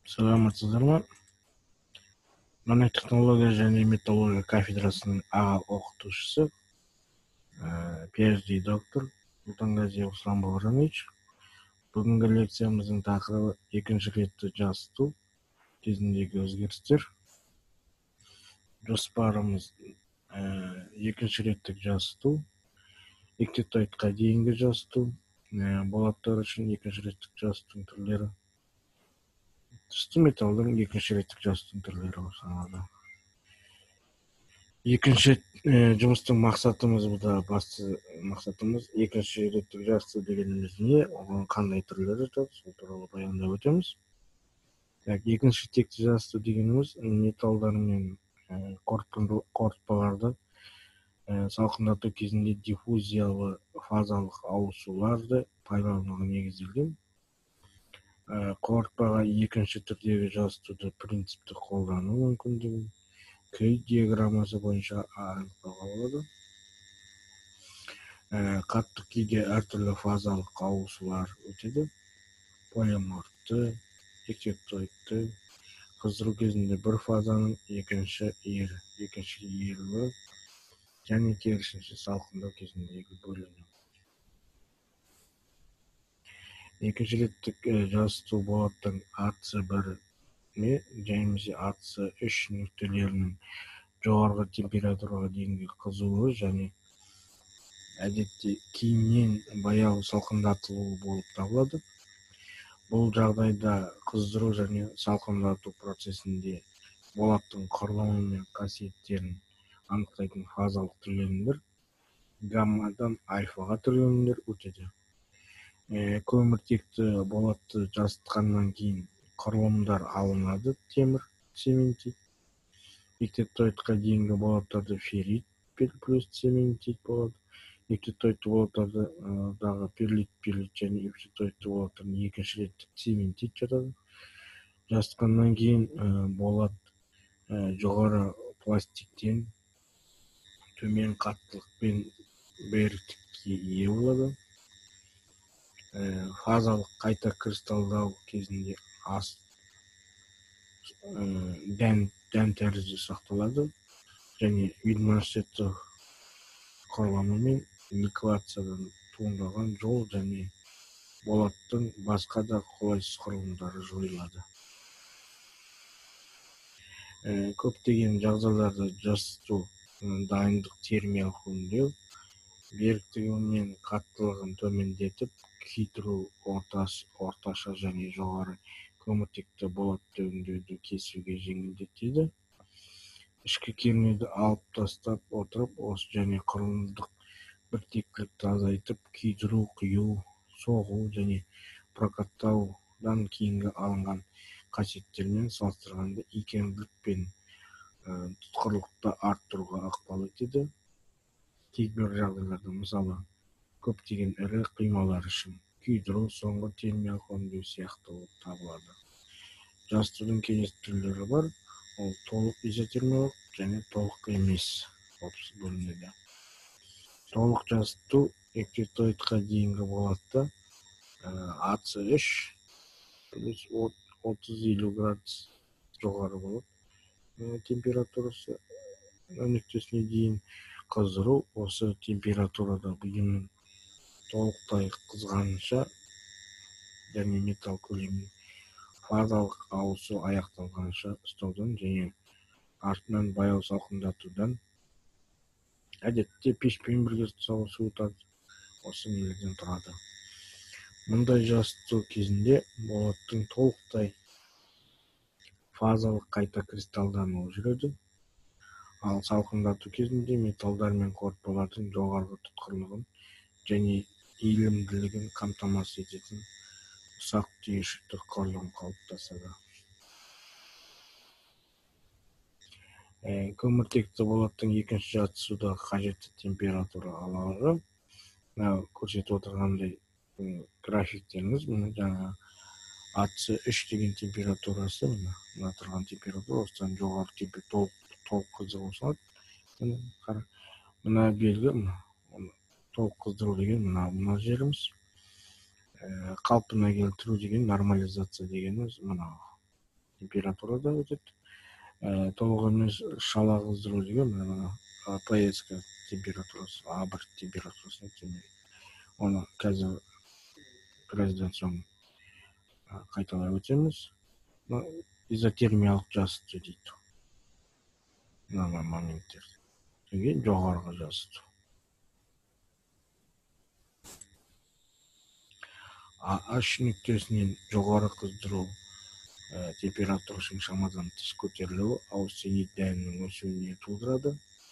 Саламатсыздар ма? Нано технология және металлургия кафедрасының аға оқытушысы, PhD доктор Султангазиев Руслан Бауыржанович. Бүгінгі лекциямыздың тақырыбы екінші ретті жасыту кезіндегі өзгерістер. Жоспарымыз екінші реттік жасыту, эктетоидқа дейінгі жасыту, болаттар үшін екінші реттік жасытудың түрлері, түсті металдың екінші реттік жасытудың түрлері саналады. Екінші жұмыстың мақсатымыз, бұда басты мақсатымыз екінші реттік жасыту дегеніміз не, оған қандай түрлері жатады, сол туралы баяндап өтеміз. Екінші текті жасыту дегеніміз металдар мен қорытпаларды салқындату кезінде диффузиялы фазалық ауысуларды пайдалануға негізделген. Қорытпаға екінші түрдегі жасытуды принципті қолдану мүмкіндігін Крейг диаграммасы бойынша анықтауға болады. Қатты күйде әртүрлі фазалық ауысулар өтеді. Полиморфты, эктетоидты, қыздыру кезінде бір фазаның екінші иілуі және керісінше салқындау кезіндегі бөліну. Екінші реттік жасыту болаттың АЦ1 және АЦ3 нүктелерінің жоғарғы температураға дейінгі қызуы және әдетте кейіннен баяу салқындатылуы болып табылады. Бұл жағдайда қыздыру және салқындату процесінде болаттың құрылымы мен қасиеттерін анықтайтын фазалық түрленулер гаммадан альфаға түрленулер өтеді. Көміртекті болатты жасытқаннан кейін құрылымдар алынады, темір, цементит. Эктетоидқа дейінгі болаттарды феррит плюс цементит болады. Эктетоидты болаттардағы перлит және эктетоидты болаттардың екінші реттік цементит жатады. Жасытқаннан кейін болат жоғары пластиктен төмен қаттылықпен беріктікке ие болады. Фазалық қайта кристалдау кезінде дән тәрізді сақталады және Видманштедтің құрылымы мен никелациядан туындаған жол және болаттың басқа да қолайсыз құрылымдары жойылады. Көптеген жағдайларда жасыту дайындық термиялық өңдеу беріктігі мен қаттылығын төмендетіп, күйдіру орташа және жоғары көміртекті болатты өңдеуді кесуге жеңілдетеді. Ішкі кернеуді алып тастап отырып, осы және құрылымдық біртектілікті азайтып, күйдіру, құю, соғу және прокаттаудан кейінгі алынған қасиеттермен салыстырғанда икемділік пен тұтқырлықты арттыруға ықпал етеді. Кейбір жағдайларда, мысалы, көптеген ірі құймалар үшін күйдіру соңғы термиялық өңдеу сияқты болып табылады. Жасытудың келесі түрлері бар, ол толық изотермиялық және толық емес болып бөлінеді. Толық жасыту эктетоидқа дейінгі болатта АЦ3 плюс 30-50 градус жоғары болады температурасы нүктесіне дейін қыздыру. Осы температурада бұйымның толықтай қызғанынша және металл көлемінің фазалық ауысу аяқталғанша ұстаудан және артынан баяу салқындатудан, әдетте пешпен бірге суытады, осы негізден тұрады. Мұндай жасыту кезінде болаттың толықтай фазалық қайта кристалдануы жүреді. Ал салқындату кезінде металдар мен қорытпалардың жоғарғы тұтқырлығын және иілімділігін қамтамасыз ететін ұсақ түйіршікті құрылым қалыптасады. Көміртекті болаттың екінші жасытудағы қажетті температура аралығы көрсетіп отырғандай графиктеріңіз, жаңа АЦ3 деген температурасы, мына тұрған температура, осыдан жоғары толық қыздыру салады. Мына белгі, толық қыздыру деген мына жеріміз. Қалпына келтіру деген, нормализация дегеніміз мына температурада өтеді. Толық емес шала қыздыру деген ПСК температурасы, А1 температурасына келмейді. Оны қазір біраздан соң қайталай өтеміз. Изотермиялық жасыту дейді. Мына моменттер. Кейін жоғарғы жасыту. H нүктесінен жоғары қыздыру температурасының шамадан тыс көтерілуі аусенит дәнінің өсуіне тудырады.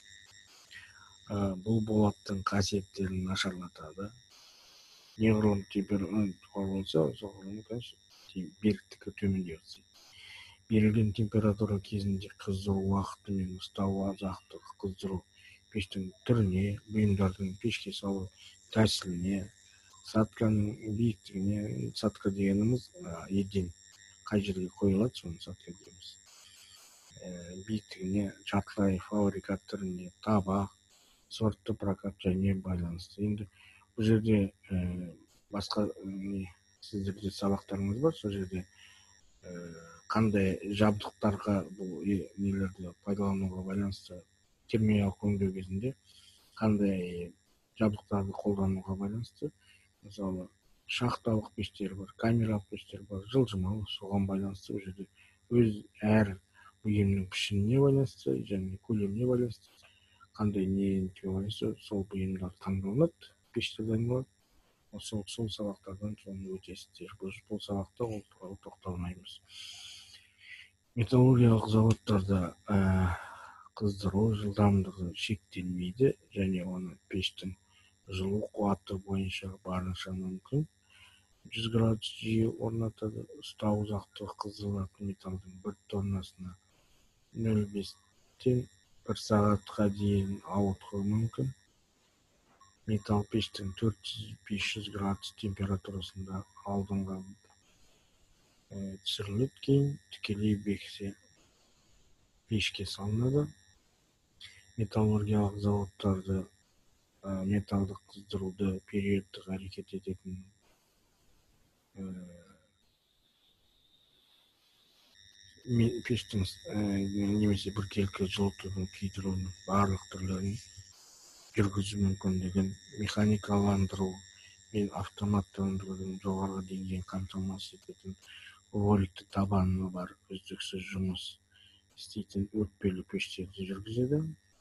Бұл болаттың қасиеттерін нашарлатады. Неғұрлым температура болса, соғұрлым беріктігі төмендейді. Берілген температура кезінде қыздыру уақыты мен ұстау ұзақтығы қыздыру пештің түріне, бұйымдардың пешке салу тәсіліне, сатканың биіктігіне, сатка дегеніміз еден қай жерге қойылады, соны сатка дейміз. Биіктігіне, жартылай фабрикат түріне, табақ, сортты прокат және байланысты. Енді бұл жерде басқа сіздерде сабақтарыңыз бар, сол жерде қандай жабдықтарға бұл нелерді пайдалануға байланысты, термиялық өңдеу кезінде қандай жабдықтарды қолдануға байланысты, мысалы шахталық пештер бар, камералық пештер бар, жылжымалы, соған байланысты бұл жерде өз әр бұйымның пішініне байланысты және көлеміне байланысты қандай неге байланысты сол бұйымдар таңдалынады, пештер дайындалады. Сол сабақтардан соны өтесіздер. Бұл сабақта ол туралы тоқталмаймыз. Металлургиялық заводтарда қыздыру жылдамдығы шектелмейді және оны пештің жылу қуаты бойынша барынша мүмкін. 100 градус жиі орнатады. Ұстау ұзақтығы қыздырылатын металдың 1 тоннасына 0,5-тен 1 сағатқа дейін ауытқуы мүмкін. Металл пештің 400-500 градус температурасында алдыңға түсіріледі, кейін тікелей бекісе пешке салынады. Металлургиялық заводтарды металдық қыздыруды периодтық әрекет ететін пештің немесе біркелкі жылытудың күйдірудің барлық түрлерін жүргізу мүмкіндігін механикаландыру мен автоматтандырудың жоғарғы деңгейін қамтамасыз ететін роликті табаны бар үздіксіз жұмыс істейтін өтпелі пештерді жүргізеді.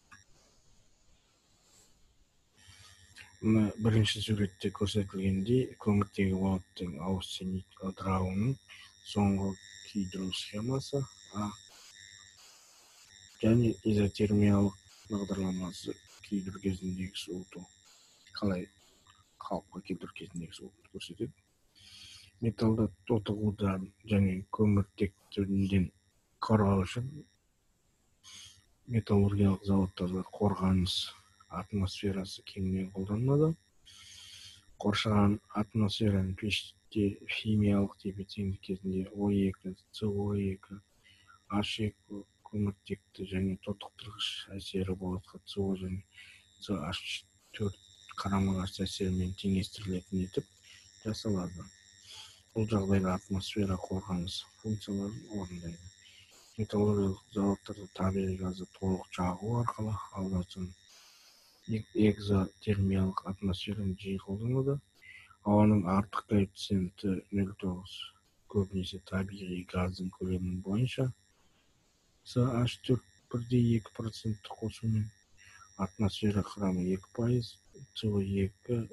Бірінші суретте көрсетілгендей көміртегі болаттың аусенит ыдырауының соңғы күйдіру схемасы және изотермиялық бағдарламасы күйдіру кезіндегі суыту қалай қалыпқа келтіру кезіндегі суытуды көрсетеді. Металды тотығудан және көміртектілігінен қорғау үшін металлургиялық заводтарда қорғаныс атмосферасы кеңінен қолданылады. Қоршаған атмосфераның пеште химиялық тепе-теңдік кезінде O2, CO2, H2 көміртекті және тотықтырғыш әсері болатқа CO және CH4 қарама-қарсы әсерімен теңестірілетін етіп жасалады. Бұл жағдайда атмосфера қорғаныс функцияларын орындайды. Металлургиялық заводтарда табиғи газды толық жағу арқылы алынатын экзотермиялық атмосфераны жиі қолданылады. Ауаның артық коэффициенті 0,9, көбінесе табиғи газдың көлемінің бойынша CH4 1,2% қосумен, атмосфера құрамы 2%, CO2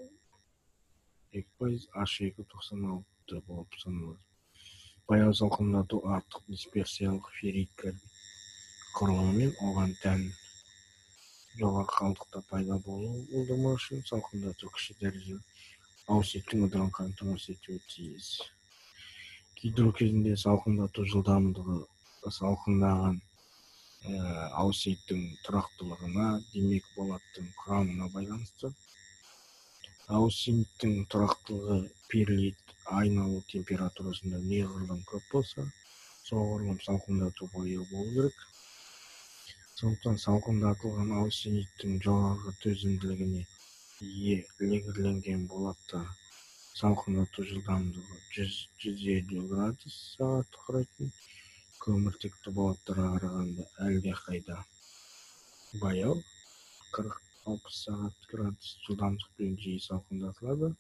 2%, H2 96 болып саналады. Баяу салқындату артық дисперсиялық феррит карбид құрылымымен оған тән жоғары қалдықта пайда болдырмау үшін салқындату кіші дәрежелі аусеттің ыдырауын қамтамасыз етуі тиіс. Күйдіру кезінде салқындату жылдамдығы салқындаған аусеттің тұрақтылығына, демек болаттың құрамына байланысты. Аусенттің тұрақтылығы перлит айналу температурасында неғұрлым көп болса, соғұрлым салқындату бойы болу керек. Сондықтан салқындатылған аусениттің жоғарғы төзімділігіне ие легірленген болатта салқындату жылдамдығы 100-150 градус сағатты құрайтын, көміртекті болаттарға қарағанда әлдеқайда баяу, 40-60 сағат градус жылдамдықпен жиі салқындатылады.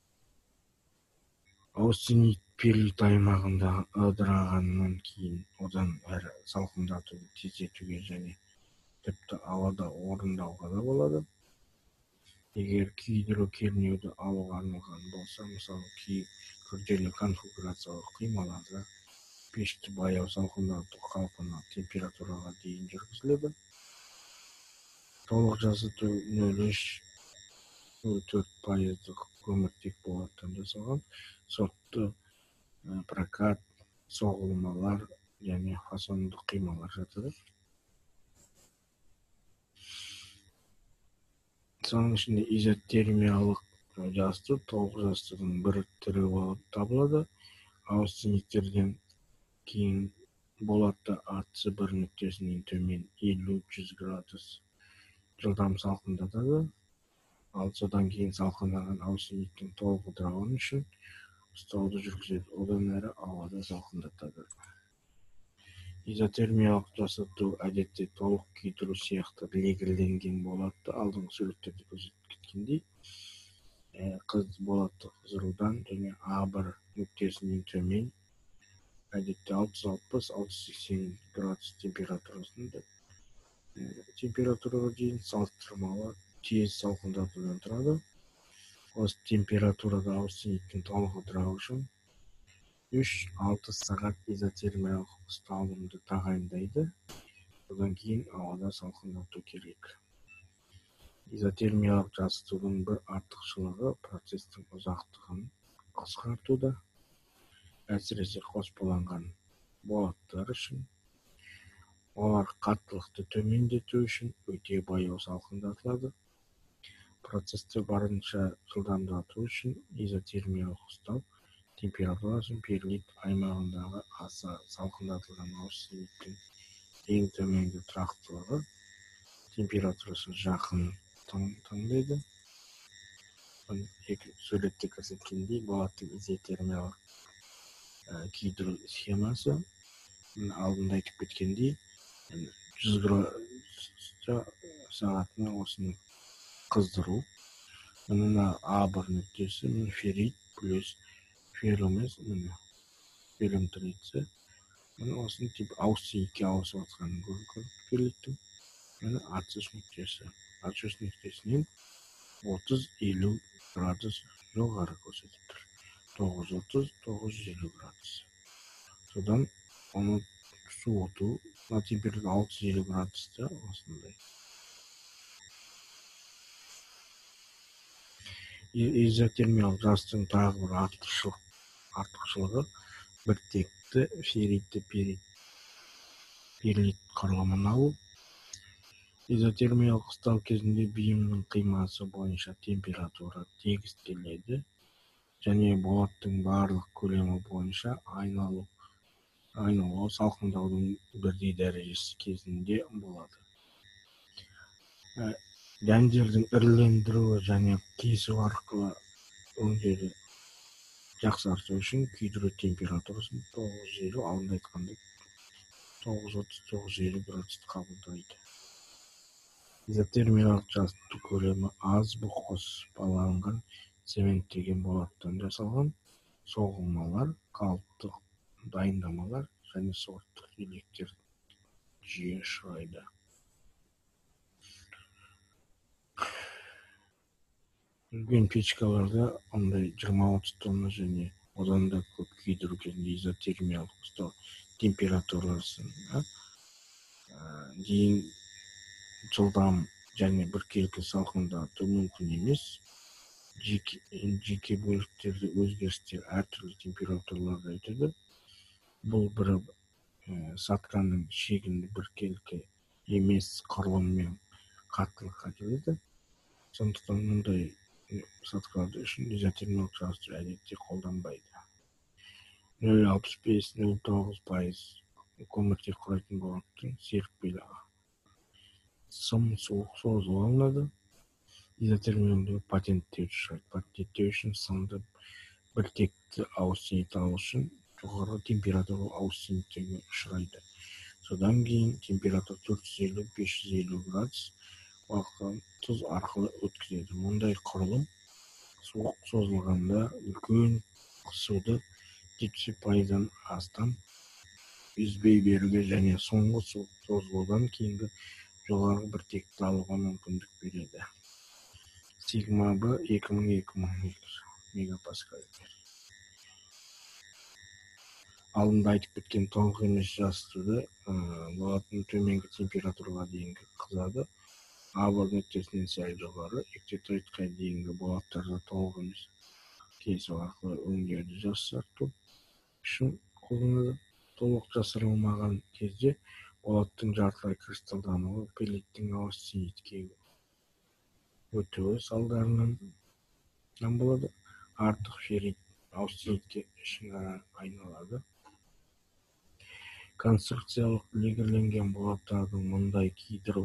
Аустинит период аймағында ыдырағаннан кейін одан әрі салқындатуды тездетуге және тіпті ауада орындауға да болады. Егер күйдіру кернеуді алуға арналған болса, мысалы күрделі конфигурациялық қималарда пешті баяу салқындату қалпына температураға дейін жүргізіледі. Толық жасыту 0,3-0,4% көміртек болаттан жасалған сортты прокат, соғылмалар және фасондық қималар жатады. Соның ішінде изотермиялық жасыту толық жасытудың бір түрі болып табылады. Аустиниттерден кейін болатты артысы бір нүктесінен төмен 50-100 градус жылдам салқындатады. Ал содан кейін салқындаған аустиниттің толық ыдырауы үшін ұстауды жүргізеді, одан әрі ауада салқындатады. Изотермиялық жасыту әдетте толық күйдіру сияқты легірленген болатты алдыңғы суреттерде көрсетіп кеткендей, болатты қыздырудан және А1 нүктесінен төмен әдетте 660-680 градус температураға дейін салыстырмалы тез салқындатудан тұрады. Осы температурада аустиниттің толық ыдырауы үшін 3-6 сағат изотермиялық ұсталымды тағайындайды. Одан кейін ауада салқындату керек. Изотермиялық жасытудың бір артықшылығы процестің ұзақтығын қысқартуда, әсіресе қоспаланған болаттар үшін. Олар қаттылықты төмендету үшін өте баяу салқындатылады. Процесті барынша жылдамдату үшін изотермиялық ұстау температурасын перлит аймағындағы аса салқындатылған аустиниттің ең төменгі тұрақтылығы температурасы жақын таңдайды. Суретте көрсеткендей болаттың изотермиялық күйдіру схемасы алдында айтып кеткендей 100 градус сағатына осыны қыздыру. Мына А1 нүктесі феррит плюс ферромес, феррум трице. Осыны аустинитке ауысып жатқанын көріп ферриттің. А3 нүктесі. А3 нүктесінен 30-50 градус жоғары көрсетіп тұр. 930-950 градус. Содан оны суыту, температура 650 градуста осындай. Изотермиялық жасытудың тағы бір артықшылығы біртекті ферритті перлит құрылымын алу. Изотермиялық ұстау кезінде бұйымның қимасы бойынша температура тегістеледі және болаттың барлық көлемі бойынша айналу салқындаудың бірдей дәрежесі кезінде болады. Дәндердің ірілендіруі және кесу арқылы өңдеуді жақсарту үшін күйдіру температурасын 950, алдында айтқандай 930-950 градусты қабылдайды. Изотермиялық жасыту көлемі аз қоспаланған цементтелген болаттан жасалған соғылмалар, қалыптық дайындамалар және сорттық електер жиі ұшырайды. Үлкен печкаларда ондай 20-30 тонна және одан да көп күйдіру кезінде изотермиялық ұстау температурасын дейін жылдам және біркелкі салқындату мүмкін емес. Жеке бөліктерде өзгерістер әртүрлі температураларда өтеді. Бұл бір сатканың шегінде біркелкі емес құрылыммен қаттылыққа келеді. Сондықтан мұндай саткалар үшін изотермиялық жасыту әдетте қолданбайды. 0,65-0,9% көміртек құрайтын болаттың серіппелі сым суық созылу алынады. Изотермиялық патенттеу үшін сымды біртекті аустинит алу үшін жоғары температура ауысымдерге ұшырайды. Содан кейін температура 450-550 градус уақытын тұз арқылы өткізеді. Мұндай құрылым суық созылғанда үлкен суды 70%-дан астам үзбей беруге және соңғы суық созылудан кейінгі жоғары бір текті алуға мүмкіндік береді. Сигма Б 2000 мегапаскаль. Алдында айтып кеткен толық емес жаз суды болатын төменгі температураға дейінгі қызады. Абыр нүктесінен сәл жоғары эктетоидқа дейінгі болаттарда толық емес кесу арқылы өңдеуді жақсарту үшін қолданылады. Толық жасырылмаған кезде болаттың жартылай кристалдануы пелиттің аустенитке өтуі салдарынан болады. Артық феррит аустенитке ішінара айналады. Конструкциялық легірленген болаттардың мұндай күйдіру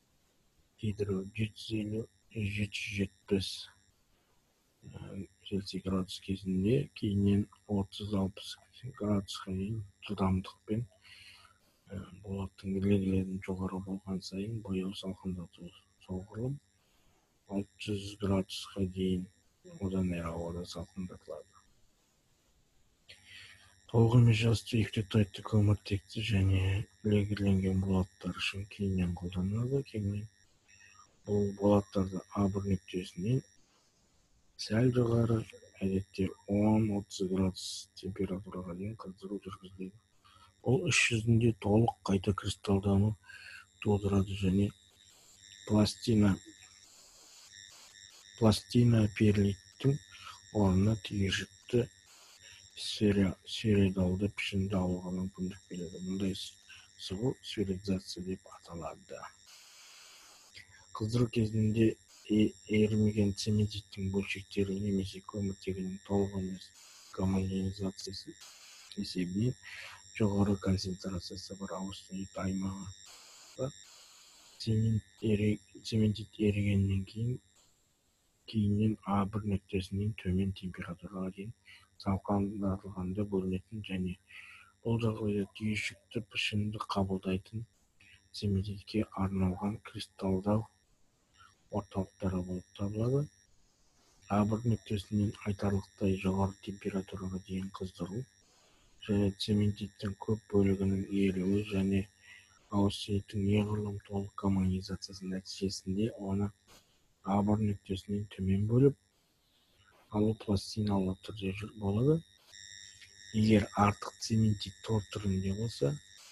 750-770 Цельсий градус кезінде кейіннен 30-60 градусқа дейін жылдамдықпен болаттың легілерін жоғары болған сайын бояу салқындату соғұрлым 600 градусқа дейін одан әрі ауада салқындатылады. Толық емес жаз су эктетоидты көміртекті және легірленген болаттар үшін кейіннен қолданылады. Кейіннен бұл болаттарды абыр нүктесінен сәл жоғары, әдетте 10-30 градус температураға дейін қыздыру жүргізіледі. Бұл іс жүзінде толық қайта кристалдану тудырады және пластина перлиттің орнына түйіршікті сфероидалды пішінді алуға мүмкіндік береді. Мұндай шығу сферизация деп аталады. Қыздыру кезінде ерімеген цементиттің бөлшектері немесе көміртегінің толық емес гомогенизациясы есебінен жоғары концентрациясы бар аустенит аймағы цементит ерігеннен кейіннен А1 нүктесінен төмен температураға дейін салқындатылғанда бөлінетін және бұл жағдайда түйіршікті пішінді қабылдайтын цементитке арналған кристалдау орталықтары болып табылады. А1 нүктесінен айтарлықтай жоғары температураға дейін қыздыру және цементиттің көп бөлігінің еріуі және аустениттің неғұрлым толық гомогенизациясы нәтижесінде оны А1 нүктесінен төмен бөліп алу пластиналы түрде болады. Егер артық цементит тор түрінде болса,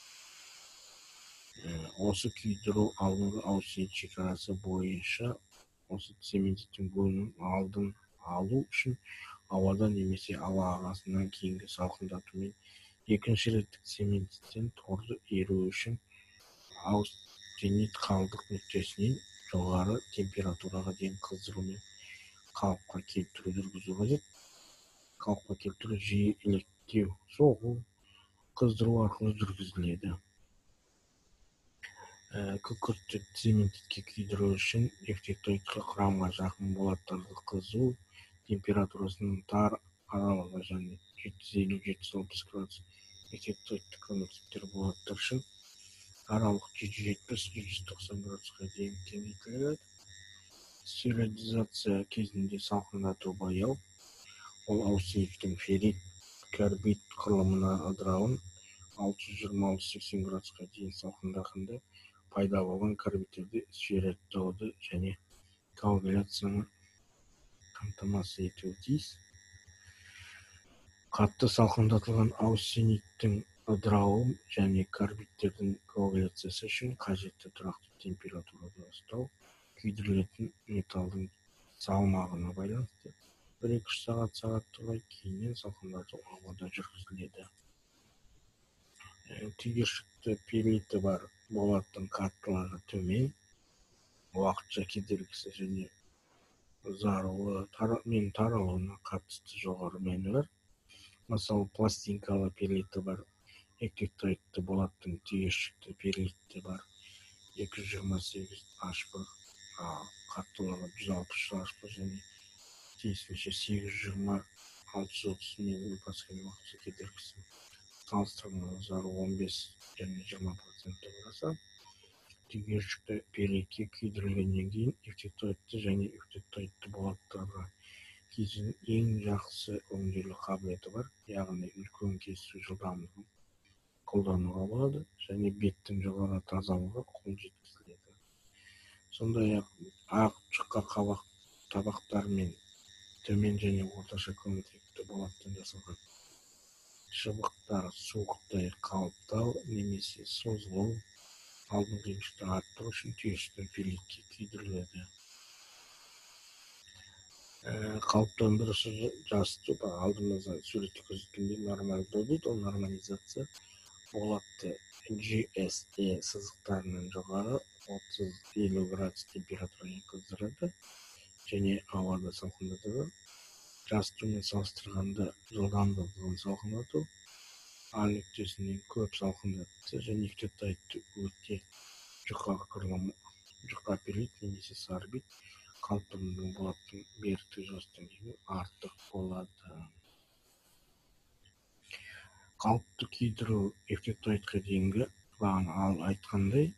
осы күйдіру алдыңғы аустенит шекарасы бойынша осы цементиттің бөлігінің алдын алу үшін ауада немесе ауа ағысынан кейінгі салқындатумен екінші реттік цементиттен торды еру үшін аустенит қалдық нүктесінен жоғары температураға дейін қыздырумен қалыпқа келтіру жүргізу қажет. Қалыпқа келтіру жиі илектеу, соғу, қыздыру арқылы жүргізіледі. Күкіртті цементитке күйдіру үшін эктетоидқа құрамға жақын болаттарды қызу температурасының тар аралығы және 750-760 градус эктетоидты көміртектер болаттар үшін аралық 770-790 градусқа дейін кеңейтіледі. Сферизация кезінде салқындату бояу ол аустениттің феррит карбид құрылымына ыдырауын 620-680 градусқа дейін салқындағанда пайда болған карбидтерді сферизаттауды және коагуляцияны қамтамасыз етуі тиіс. Қатты салқындатылған аустениттің ыдырауы және карбидтердің коагуляциясы үшін қажетті тұрақты температурада ұстау күйдірілетін металдың салмағына байланысты 1-2 сағатты кейіннен салқындату ауада жүргізіледі. Түйіршікті перлиті бар болаттың қаттылығы төмен, уақытша кедергісі және таралуына қатысты жоғары мәні бар. Мысалы, пластинкалы перлиті бар эктетоидты болаттың түйіршікті перлиті бар 228 H1, қаттылығы 160 H1 және тиісінше 820 630 мен паскаль уақытша кедергісі салыстырмалы жары 15 және 20%-ті құраса, тегершікті периодке күйдірілгеннен кейін эвтектоидты және эвтектоидты болаттарға кесудің ең жақсы өңделу қабілеті бар, яғни үлкен кесу жылдамдығын қолдануға болады және беттің жоғары тазалығы қол жеткізіледі. Сондай-ақ ақ жұқа қабақ табақтар мен төмен және орташа көміртекті болаттан жасалған шыбықтар суықтай қалыптау немесе созылу алдыңғылықты арттыру үшін түйіршікті пилотке күйдіріледі. Қалыптандырушы жасыту алдымызда суретте көрсеткендей нормалдау дейді, ол нормализация болатты GSE сызықтарынан жоғары 30-50 градус температураға қыздырады және ауада салқындатады. Жасытумен салыстырғанда жылдамдығын салқындату А нүктесінен көп салқындатты және эвтектоидты өте жұқа пилит немесе сорбит қалыптандыру болаттың беріктігі жастан кейін артық болады. Қалыпты күйдіру эвтектоидқа дейінгі бағана айтқандай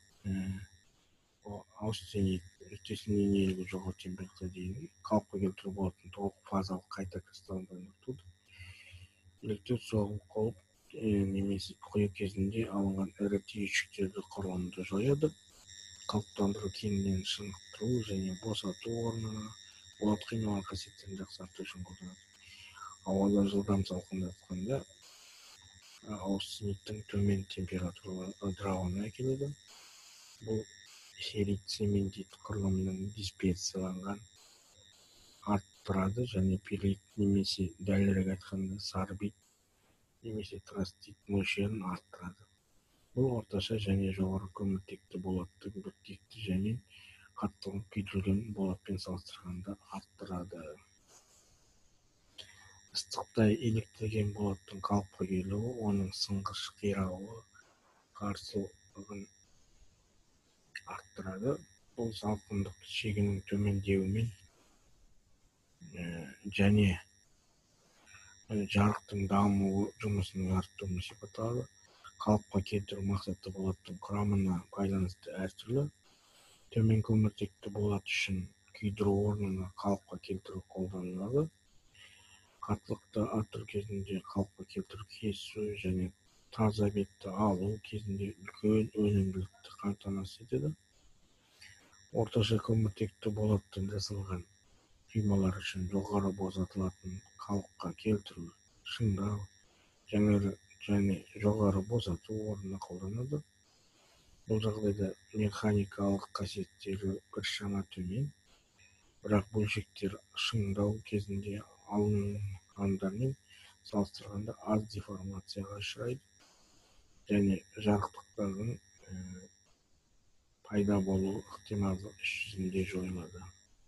аустенит нүктесінен елгі жоғары температураға дейінгі қалыпқа келтіру болатын толық фазалық қайта кристалдандыру. Электр соғым қауіп немесе құю кезінде алынған ірі түйіршіктерді құрылымды жояды. Қалыптандыру кеңінен шынықтыру және босату орнына болат қималы қасиеттерін жақсарту үшін қолданады. Ауада жылдам салқындатқанда аустениттің төмен температуралы ыдырауына әкеледі. Бұл феррит-цементит құрылымының дисперсияланған арттырады және пилит немесе дәлірек айтқанда сорбит немесе тростит мөлшерін арттырады. Бұл орташа және жоғары көміртекті болаттың біртекті және қаттылығын күйдірілген болатпен салыстырғанда арттырады. Ыстықтай иліктірген болаттың қалыпқа келуі, оның сынғыш қирауы қарсылығын арттырады. Бұл салқындық шегінің төмендеуімен және жарықтың дамуы жұмысының артуымен сипатталады. Қалыпқа келтіру мақсаты болаттың құрамына байланысты әртүрлі. Төмен көміртекті болат үшін күйдіру орнына қалыпқа келтіру қолданылады. Қаттылықты арттыру кезінде қалыпқа келтіру кесу және таза бетті алу кезінде үлкен өнімділікті қамтамасыз етеді. Орташа көміртекті болаттан жасалған құймалар үшін жоғары босатылатын қалыпқа келтіру, шыңдау және жоғары босату орнына қолданады. Бұл жағдайда механикалық қасиеттері біршама төмен, бірақ бөлшектер шыңдау кезінде алынғандармен салыстырғанда аз деформацияға ұшырайды және жарықтықтардың пайда болу ықтималдығы іс жүзінде жойылады.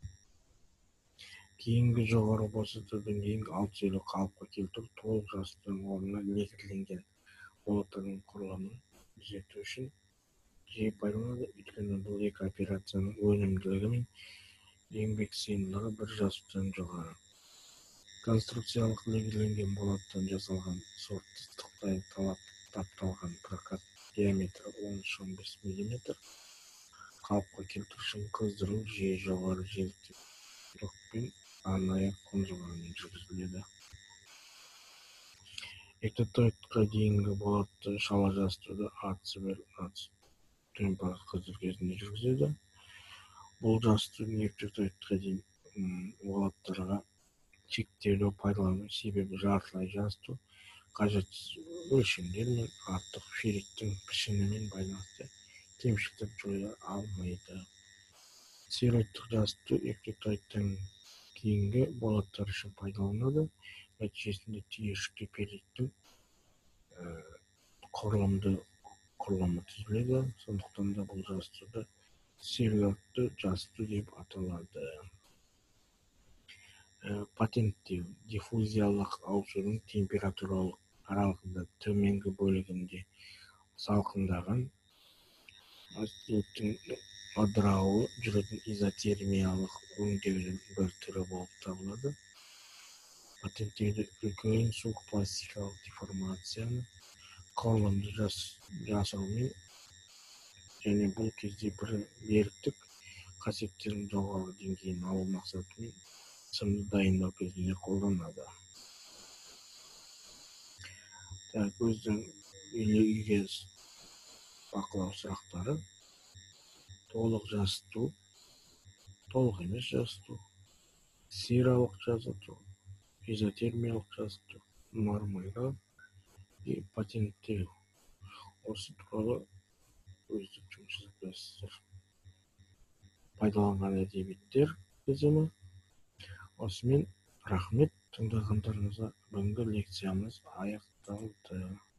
Кейінгі жоғары босатудан кейін 650 қалыпқа келтіру толық жасытудың орнына лекірленген болаттардың құрылымын түзету үшін жиі пайдаланылады, өйткені бұл екі операцияның өнімділігі мен еңбек сыйымдылығы бір жасытудан жоғары. Конструкциялық лекірленген болаттан жасалған сортты ыстықтай тапталған прокат диаметрі 13-15 мм. Қалыпқа келтіру үшін қыздыру жиі жоғары жиіліктікпен арнайы қондырғымен жүргізіледі. Эвтектоидқа дейінгі болатты шала жасытуды температура қыздыру кезінде жүргізеді. Бұл жасытудың эвтектоидқа дейін болаттарға шектеулі пайдалану себебі жартылай жасыту қажетсіз өлшемдер мен артық ферриттің пішінімен байланысты кемшіліктер жоя алмайды. Силоидтық жасыту эвтектоидтан кейінгі болаттар үшін пайдаланады. Нәтижесінде түйіршікті пеллеттің құрылымы түзіледі. Сондықтан да бұл жасытуды силоидты жасыту деп аталады. Патенттеу диффузиялық ауысудың температуралық аралығында төменгі бөлігінде салқындаған аустениттің ыдырауы жүретін изотермиялық өңдеудің бір түрі болып табылады. патенттеуде үлкен суық пластикалық деформацияны құрылымды жасаумен және бұл кезде беріктік қасиеттерінің жоғары деңгейін алу мақсатымен сымды дайындау кезінде қолданады. Көздің үйге бақылау сұрақтары: толық жасыту, толық емес жасыту, сиралық жасыту, изотермиялық жасыту, нормалдау и патенттеу. Осы туралы өздік жұмыс жасайсыздар. Пайдаланған әдебиеттер тізімі. Осымен рахмет, тыңдағандарыңызға. Бүгінгі лекциямыз аяқталды.